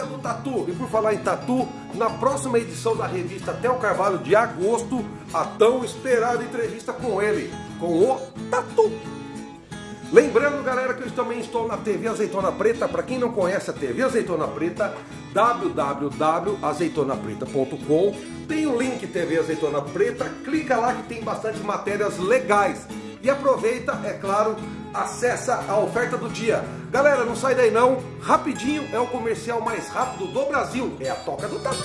Toca do Tatu. E por falar em tatu, na próxima edição da revista Theo Carvalho de agosto, a tão esperada entrevista com ele, com o Tatu. Lembrando, galera, que eu também estou na TV Azeitona Preta. Para quem não conhece a TV Azeitona Preta, www.azeitonapreta.com. Tem o link TV Azeitona Preta, clica lá que tem bastante matérias legais. E aproveita, é claro, acessa a oferta do dia. Galera, não sai daí não, rapidinho, é o comercial mais rápido do Brasil, é a Toca do Tatu.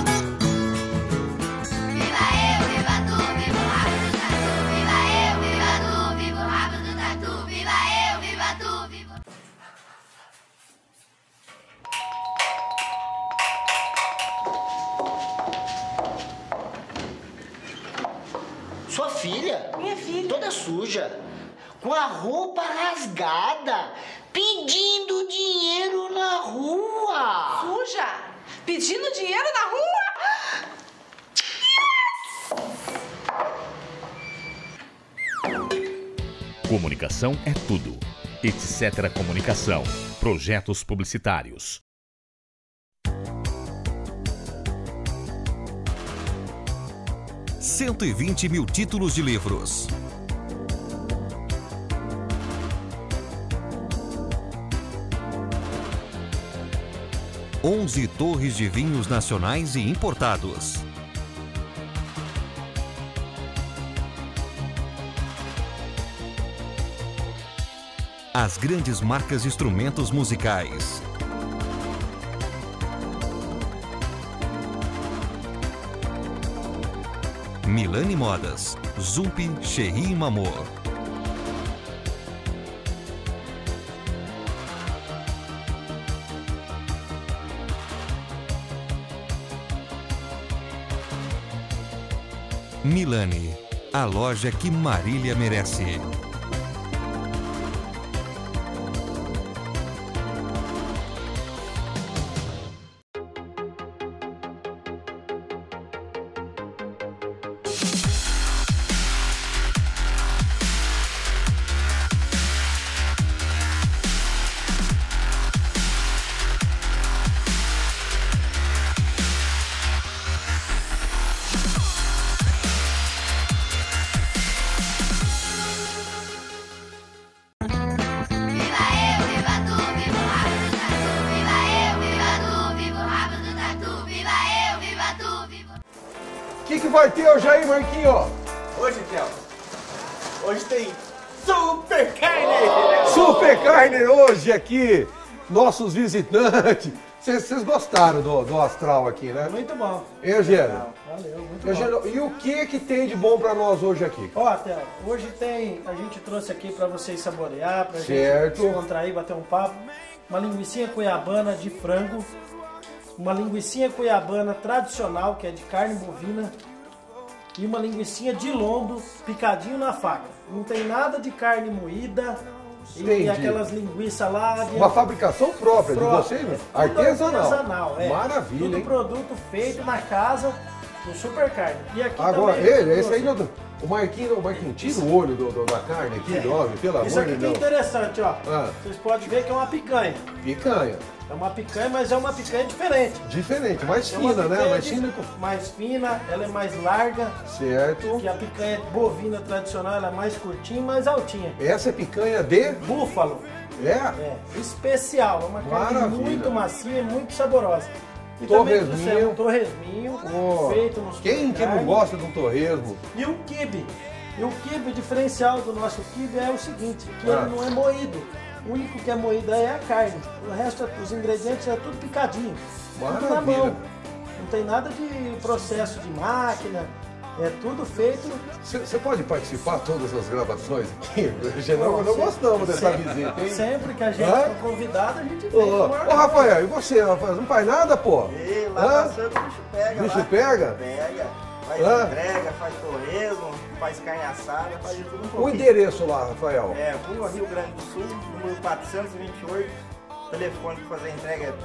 Sua filha? Minha filha. Toda suja, com a roupa rasgada, pedindo dinheiro na rua. Suja? Pedindo dinheiro na rua? Comunicação é tudo. Etc. Comunicação. Projetos publicitários. $120 mil títulos de livros. 11 torres de vinhos nacionais e importados. As grandes marcas de instrumentos musicais. Milani Modas, Zump, Cherry e Mamor. Milani, a loja que Marília merece. O que vai ter hoje aí, Marquinho? Hoje, Theo, hoje tem super carne! Super carne hoje aqui, nossos visitantes. Vocês gostaram do astral aqui, né? Muito bom. Eugênio? Valeu, muito Eugênio, bom. e o que tem de bom pra nós hoje aqui? Ó, Theo, hoje a gente trouxe aqui pra vocês saborear, pra Certo. gente descontrair, bater um papo. Uma linguicinha cuiabana de frango, uma linguicinha cuiabana tradicional, que é de carne bovina, e uma linguicinha de lombo picadinho na faca. Não tem nada de carne moída. Entendi. E aquelas linguiças lá de... Uma fabricação própria de vocês, né? É tudo Artesanal. é. Maravilha, Tudo hein? produto feito na casa do Super Carne. E aqui Agora, também, esse aí, o Marquinho tira o olho da carne aqui, do homem, pelo isso amor aqui de que é Deus. interessante, ó. Ah. Vocês podem ver que é uma picanha. Picanha. É uma picanha, mas é uma picanha diferente. Diferente, mais É uma fina, né? picanha Mais fina. mais fina, ela é mais larga. Certo. Que a picanha bovina tradicional, ela é mais curtinha e mais altinha. Essa é picanha de... Búfalo. É? É, especial. É uma carne Maravilha. muito macia e muito saborosa. E Torresminho. também trouxemos um torresminho, Pô, feito no quem que não supercarne. gosta de um torresmo? E o quibe. E o quibe, o diferencial do nosso quibe é o seguinte, que Ah. ele não é moído. O único que é moído é a carne. O resto, os ingredientes é tudo picadinho. Tudo na Maravilha. mão. Não tem nada de processo de máquina. É tudo feito. Você pode participar de todas as gravações aqui? Não, não gostamos dessa visita, hein? Sempre que a gente Hã? for convidado, a gente Ô, vem. ô, Rafael, e você, Rafael? Não faz nada, pô? E lá Hã? passando o bicho pega. Bicho lá. pega? Pega. Faz Hã? entrega, faz torresmo, faz carne assada, faz de tudo um O pouquinho. endereço lá, Rafael? É, Rua Rio Grande do Sul, número 428. Telefone para fazer entrega é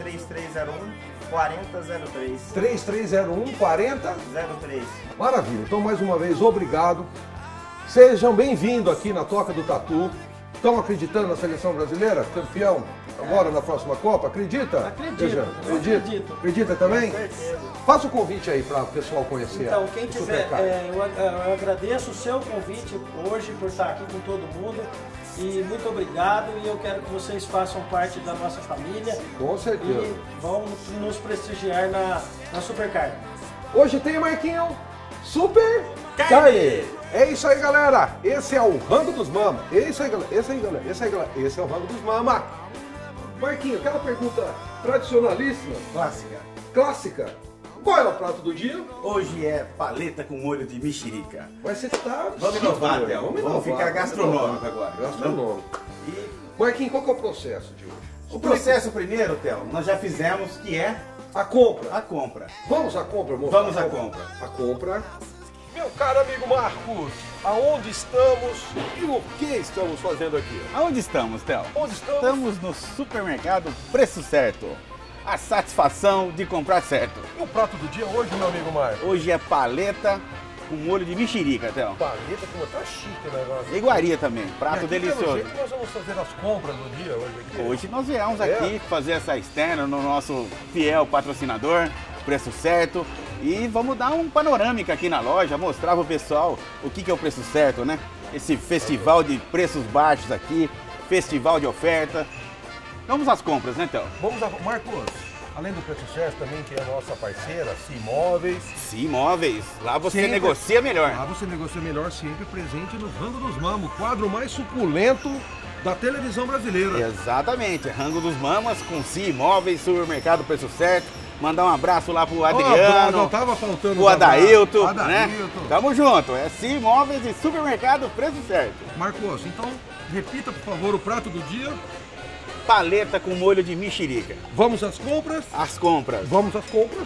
3301-4003. 3301-40? 03. Maravilha. Então, mais uma vez, obrigado. Sejam bem-vindos aqui na Toca do Tatu. Estão acreditando na seleção brasileira? Campeão? agora na próxima Copa? Acredita? Acredito. Acredita também? Faça o convite aí para o pessoal conhecer. Então, quem o quiser, Supercar. eu agradeço o seu convite hoje por estar aqui com todo mundo. E muito obrigado, e eu quero que vocês façam parte da nossa família. Com certeza. E vão nos prestigiar na Supercar. Hoje tem, Marquinho, Super Carne. É isso aí, galera. Esse é o Rango dos Mama. É isso aí, galera. Esse é o Rango dos Mama. Marquinho, aquela pergunta tradicionalíssima, clássica. Qual é o prato do dia? Hoje é paleta com molho de mexerica. Mas você tá... Vamos inovar, Théo. Vamos ficar gastronômico agora. Gastronômico. Marquinho, qual que é o processo de hoje? O processo primeiro, Théo, nós já fizemos, que é a compra. a compra. Vamos à compra, moço? Vamos à compra. A compra. Meu caro amigo Marcos, aonde estamos e o que estamos fazendo aqui? Aonde estamos, Théo? Onde estamos? Estamos no supermercado Preço Certo. A satisfação de comprar certo. E o prato do dia hoje, meu amigo Marcos? Hoje é paleta com molho de mexerica, Théo. Paleta, como tá chique o negócio. Iguaria também, prato Pelo delicioso. jeito nós vamos fazer as compras do dia hoje aqui. Hoje nós viemos aqui fazer essa externa no nosso fiel patrocinador, Preço Certo. E vamos dar um panorâmica aqui na loja, mostrar pro pessoal o que é o Preço Certo, né? Esse festival de preços baixos aqui, festival de oferta. Vamos às compras, né, Théo? Vamos a... Marcos, além do Preço Certo também, que é a nossa parceira, Imóveis. Imóveis, lá você Sempre. negocia melhor. Lá você negocia melhor, sempre presente no Rango dos Mamos, o quadro mais suculento da televisão brasileira. Exatamente, Rango dos Mamas com Imóveis, supermercado Preço Certo. Mandar um abraço lá pro Adriano, não tava faltando pro Adailton, né? né? Tamo junto, é Imóveis e supermercado Preço Certo. Marcos, então repita por favor o prato do dia. Paleta com molho de mexerica. Vamos às compras? As compras. Vamos às compras.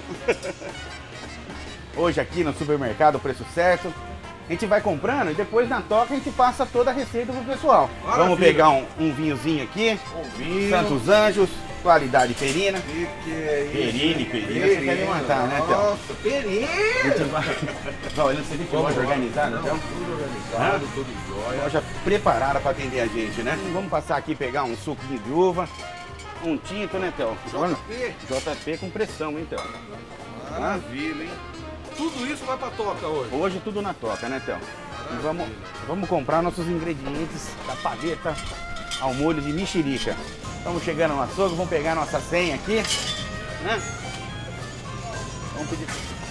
Hoje aqui no supermercado Preço Certo, a gente vai comprando e depois na toca a gente passa toda a receita pro pessoal. Maravilha. Vamos pegar um vinhozinho aqui, Vinho. Santos Anjos, qualidade perina. Que é isso? Perina, você quer me matar, né, Théo? Nossa, perina! A gente vai olhando, você tem que loja organizada, então? Tudo organizado, tudo jóia. Loja preparada para atender a gente, né? Vamos passar aqui, pegar um suquinho de uva, um tinto, né, Théo? JP com pressão, hein, Théo? Maravilha, hein? Tudo isso vai pra toca hoje. Hoje tudo na toca, né, Théo? E vamos comprar nossos ingredientes da paleta ao molho de mexerica. Estamos chegando no açougue, vamos pegar nossa senha aqui, né? Vamos pedir.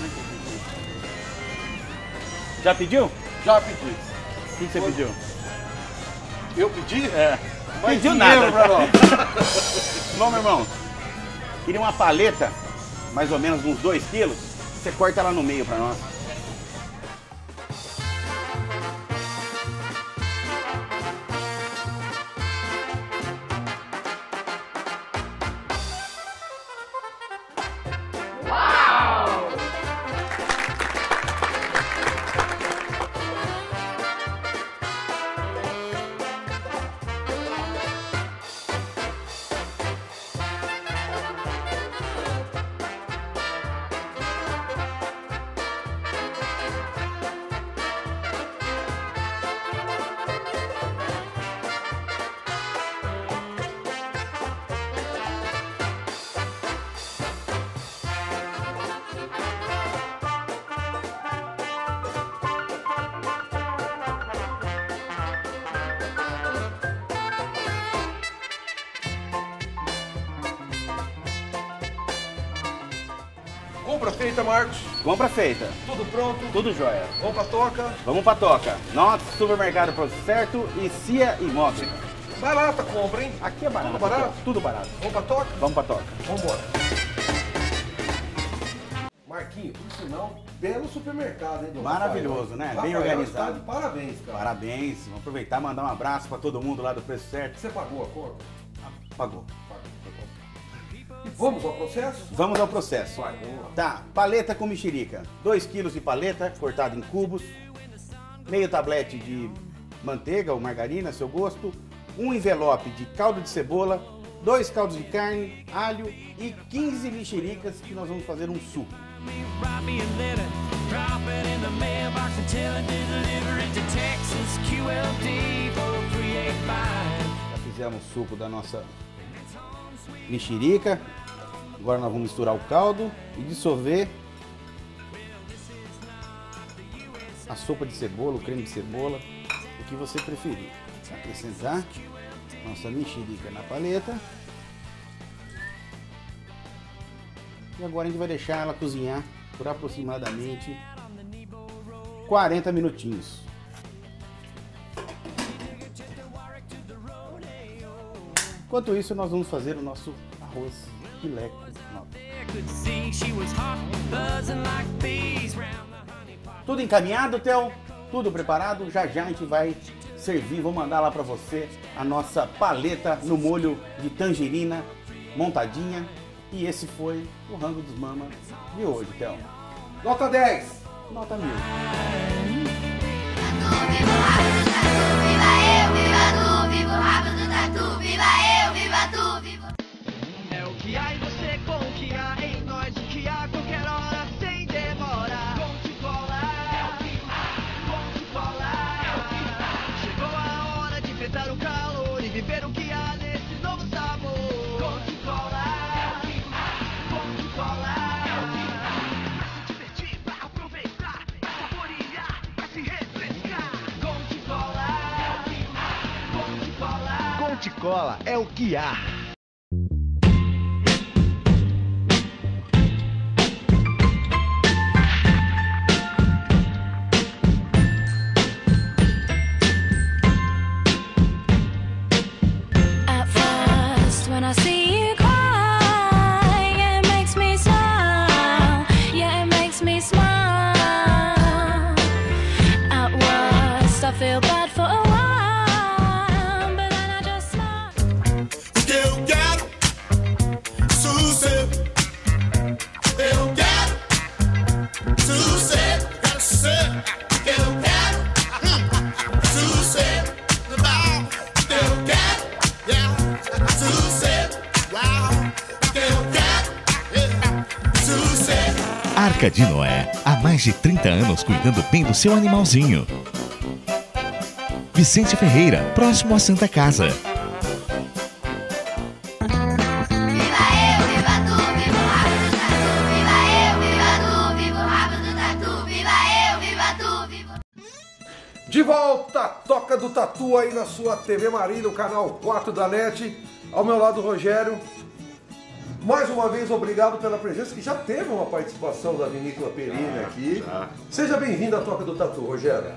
Já pediu? Já pedi. O que você pediu? Eu pedi? É. Mais Pediu dinheiro nada. pra nós. Bom, meu irmão, queria uma paleta, mais ou menos uns 2 quilos. Você corta ela no meio pra nós. Compra feita, Marcos. Compra feita. Tudo pronto. Tudo jóia. Vamos pra toca. Vamos pra toca. Nosso supermercado Preço Certo e Cia Imóveis. Barata compra, hein? Aqui é barato. Tudo barato? Tudo barato. Vamos pra toca? Vamos pra toca. Vamos embora. Marquinho, por sinal, belo supermercado, hein, Dom Maravilhoso, Rafael? né? Bem Rafael organizado. está de parabéns, cara. Parabéns. Vamos aproveitar e mandar um abraço pra todo mundo lá do Preço Certo. Você pagou a conta? Pagou. E vamos ao processo? Vamos ao processo. Vai, vamos lá. Tá, paleta com mexerica. 2 kg de paleta, cortada em cubos. Meio tablete de manteiga ou margarina, a seu gosto. Um envelope de caldo de cebola. 2 caldos de carne, alho e 15 mexericas que nós vamos fazer um suco. Já fizemos suco da nossa mexerica. Agora nós vamos misturar o caldo e dissolver a sopa de cebola, o creme de cebola, o que você preferir. Acrescentar nossa mexerica na paleta. E agora a gente vai deixar ela cozinhar por aproximadamente 40 minutinhos. Enquanto isso, nós vamos fazer o nosso arroz filé. Tudo encaminhado, Theo? Tudo preparado? Já já a gente vai servir, vou mandar lá para você a nossa paleta no molho de tangerina montadinha. E esse foi o Rango dos Mama de hoje, Theo. Nota 10. Nota 1000. É o que há em você com o que há em nós, o que há a qualquer hora sem demora. Conte-Cola, é o que há. Conte-Cola, é o que há. Chegou a hora de enfrentar o calor e viver o que há nesse novo sabor. Conte-Cola, é o que há. Conte-Cola, é o que há. Se divertir, pra aproveitar, pra saborear, pra se refrescar. Conte-Cola, é o que há. Conte-Cola. Conte-Cola é o que há. When I see you cry, it makes me smile. Yeah, it makes me smile. At worst, I feel bad for a while, but then I just smile. Eu quero sucesso. Eu quero sucesso. Quero ser. Eu quero sucesso. Eu quero, yeah. Arca de Noé, há mais de 30 anos cuidando bem do seu animalzinho. Vicente Ferreira, próximo à Santa Casa. De volta, Toca do Tatu aí na sua TV Marília, o canal 4 da NET. Ao meu lado, Rogério. Mais uma vez, obrigado pela presença, que já teve uma participação da Vinícola Perini aqui. Já. Seja bem-vindo à Toca do Tatu, Rogério.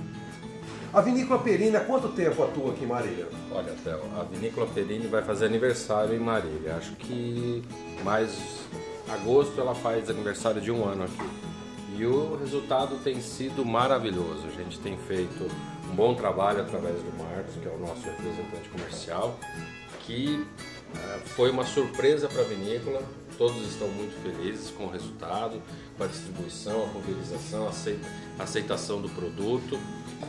A Vinícola Perini, há quanto tempo atua aqui em Marília? Olha, Theo, a Vinícola Perini vai fazer aniversário em Marília. Acho que mais agosto ela faz aniversário de 1 ano aqui. E o resultado tem sido maravilhoso. A gente tem feito um bom trabalho através do Marcos, que é o nosso representante comercial, que foi uma surpresa para a vinícola. Todos estão muito felizes com o resultado, com a distribuição, a pulverização, a aceitação do produto.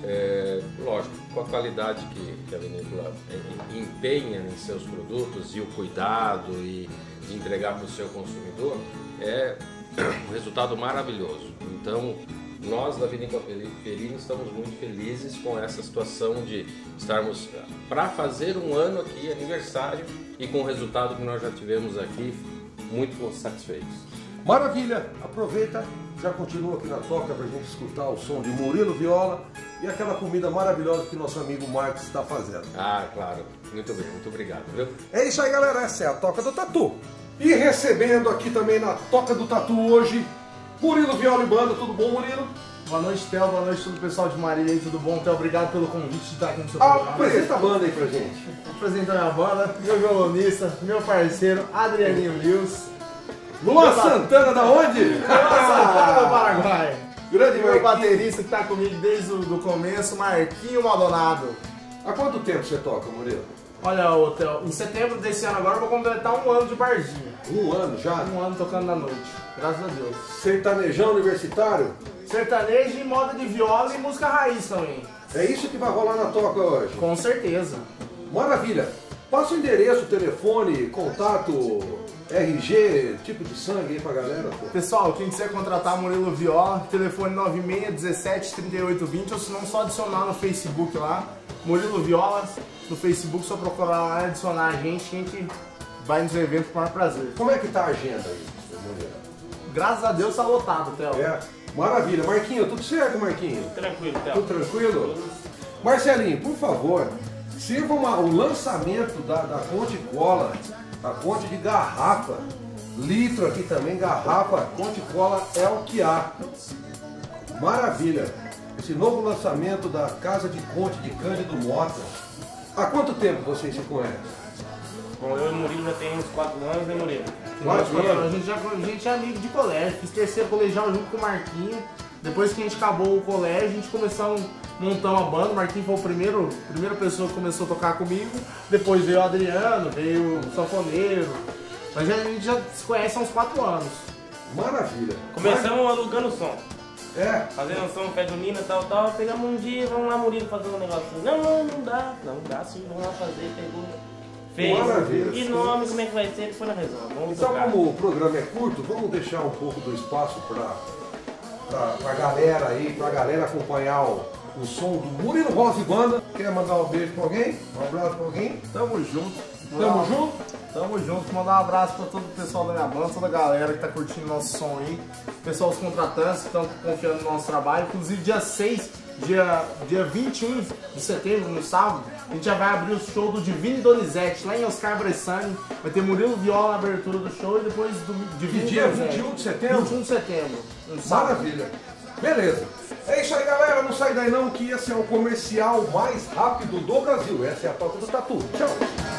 Lógico, com a qualidade que a vinícola empenha em seus produtos e o cuidado e de entregar para o seu consumidor, é um resultado maravilhoso. Então, nós da Vinícola Perini estamos muito felizes com essa situação de estarmos para fazer 1 ano aqui, aniversário, e com o resultado que nós já tivemos aqui, muito satisfeitos. Maravilha! Aproveita, já continua aqui na Toca para a gente escutar o som de Murilo Viola e aquela comida maravilhosa que nosso amigo Marcos está fazendo. Ah, claro. Muito bem, muito obrigado. Viu? É isso aí, galera. Essa é a Toca do Tatu. E recebendo aqui também na Toca do Tatu hoje, Murilo Viola e Banda. Tudo bom, Murilo? Boa noite, Theo. Boa noite, todo o pessoal de Marília aí. Tudo bom, Theo? Obrigado pelo convite de estar aqui no seu programa. Apresenta a banda aí pra gente. Apresenta a minha banda, meu violonista, meu parceiro, Adrianinho Lewis. Luan Santana, da onde? Luan Santana do Paraguai. Grande meu baterista que tá comigo desde o começo, Marquinho Maldonado. Há quanto tempo você toca, Murilo? Olha, Theo, em setembro desse ano agora eu vou completar 1 ano de barzinho. 1 ano já? 1 ano tocando na noite, graças a Deus. Sertanejão universitário? Sertanejo e moda de viola e música raiz também. É isso que vai rolar na Toca hoje? Com certeza. Maravilha. Passa o endereço, telefone, contato, RG, tipo de sangue aí pra galera. Pô. Pessoal, quem quiser contratar Murilo Viola, telefone 96 17 38 20, ou se não, só adicionar no Facebook lá, Murilo Viola, no Facebook, só procurar lá e adicionar a gente vai nos eventos com o maior prazer. Como é que tá a agenda aí, Moreira? Graças a Deus tá lotado, Theo. É, maravilha. Marquinho, tudo certo, Marquinho? Tranquilo, Theo. Tudo tranquilo? Marcelinho, por favor, sirva o lançamento da Conte Cola, a Conte de garrafa, litro aqui também, garrafa, Conte Cola é o que há. Maravilha. Esse novo lançamento da Casa de Conte de Cândido Mota. Há quanto tempo vocês se conhecem? Bom, eu e o Murilo já tem uns 4 anos, né, Murilo? 4 anos. A gente é amigo de colégio. Fiz terceiro colegial junto com o Marquinho. Depois que a gente acabou o colégio, a gente começou a montar uma banda. O Marquinho foi a primeira pessoa que começou a tocar comigo. Depois veio o Adriano, veio o sanfoneiro. Mas a gente já se conhece há uns 4 anos. Maravilha. Começamos alugando som. É? Fazendo som, fé junina, tal. Pegamos um dia, vamos lá, Murilo, fazer um negócio. Não dá. Não dá sim, vamos lá fazer. Pegou. Fez. Maravilha. E nome, como é que vai ser? Ele foi na resolve. Vamos então, tocar. como o programa é curto, vamos deixar um pouco do espaço pra galera aí, pra galera acompanhar o som do Murilo Rosa e Banda. Quer mandar um beijo pra alguém? Um abraço pra alguém? Tamo junto. Tamo junto? Tamo junto. Mandar um abraço pra todo o pessoal da minha banda, toda a galera que tá curtindo nosso som aí. Pessoal, os contratantes que estão confiando no nosso trabalho. Inclusive, dia 6, dia 21 de setembro, no sábado, a gente já vai abrir o show do Divino Donizete, lá em Oscar Bressani. Vai ter Murilo Viola na abertura do show e depois do Divino Que dia? Donizete. 21 de setembro? 21 de setembro. Um sábado. Maravilha. Beleza. É isso aí, galera. Não sai daí não, que esse é o comercial mais rápido do Brasil. Essa é a Toca do Tatu. Tchau.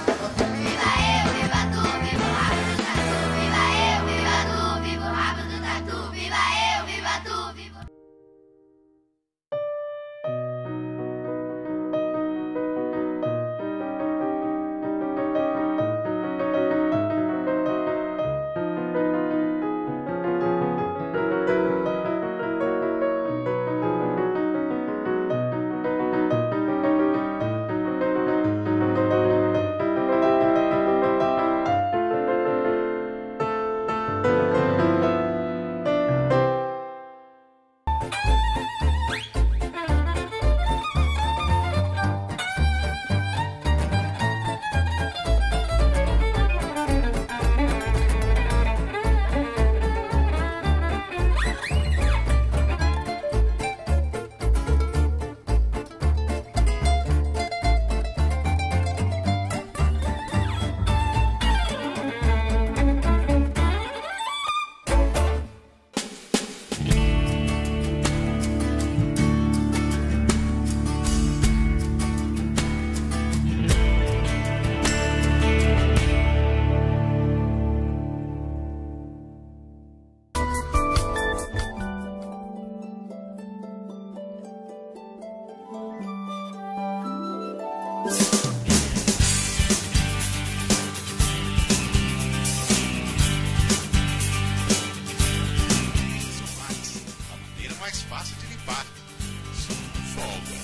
Mais fácil de limpar. Folga.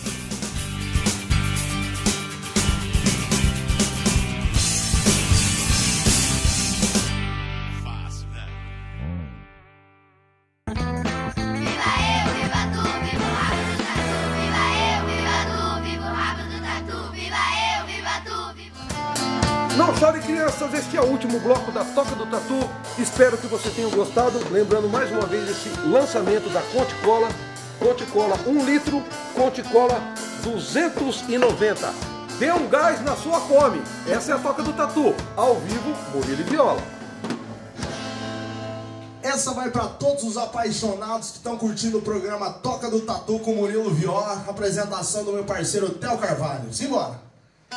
Fácil, né? Viva eu, viva tu, viva o rabo do tatu. Viva eu, viva tu, viva o rabo do tatu. Viva eu, viva tu, viva... Não chore, crianças, este é o último bloco da Toca do Tatu. Espero que você tenha gostado. Lembrando mais uma vez esse lançamento da Conte Cola. Conte Cola 1 litro, Conte Cola 290. Dê um gás na sua fome. Essa é a Toca do Tatu. Ao vivo, Murilo e Viola. Essa vai para todos os apaixonados que estão curtindo o programa Toca do Tatu com Murilo Viola. Apresentação do meu parceiro Theo Carvalho. Simbora!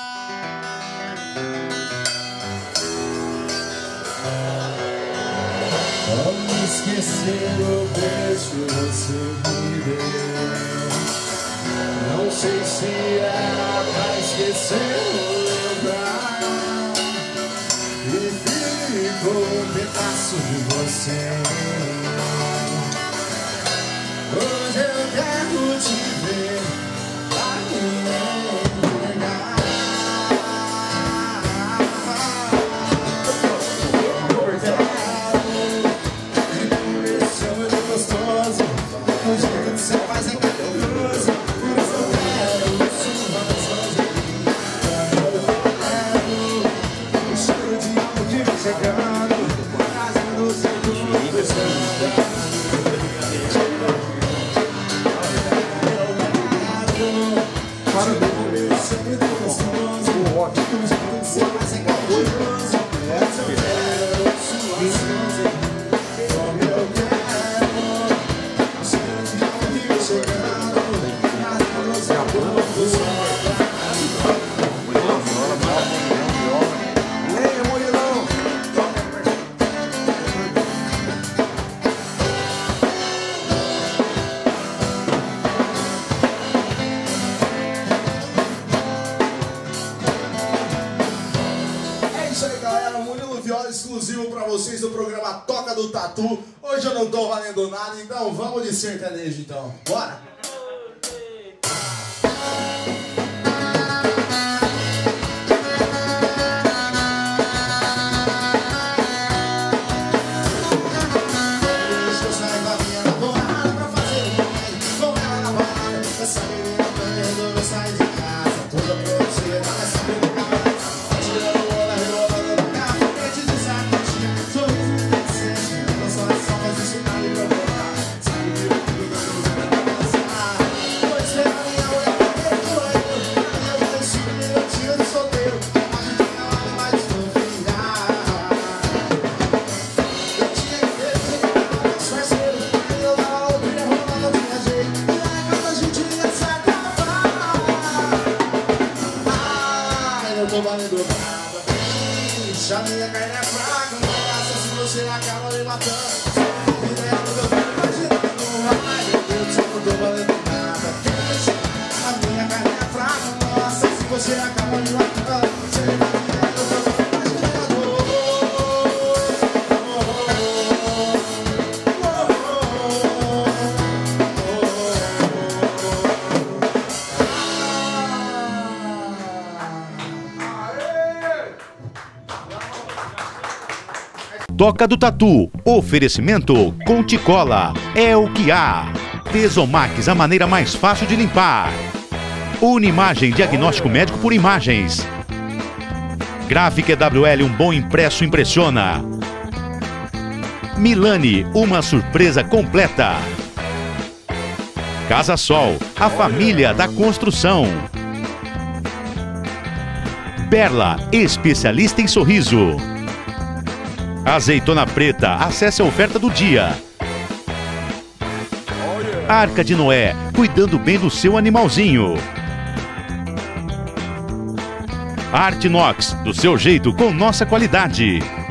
Como esquecer o beijo que você me deu? Não sei se era pra esquecer ou lembrar. E ficou um pedaço de você. Hoje eu quero te ver pra me enxergar. Gostoso, o jeito que você faz é carinhoso. Por isso eu quero sua sozinha. O cheiro de algo que do Tatu. Hoje eu não tô valendo nada, então vamos de sertanejo então. Bora! Já minha carne é fraca, nossa, se você acaba me matando. Eu não tô valendo nada. A minha carne é fraca, nossa, se você acaba me matando. Toca do Tatu. Oferecimento Conticola. É o que há. Tesomax, a maneira mais fácil de limpar. Unimagem, diagnóstico médico por imagens. Gráfica EWL, um bom impresso impressiona. Milani, uma surpresa completa. Casa Sol, a família da construção. Perla, especialista em sorriso. Azeitona Preta, acesse a oferta do dia. Arca de Noé, cuidando bem do seu animalzinho. Artinox, do seu jeito com nossa qualidade.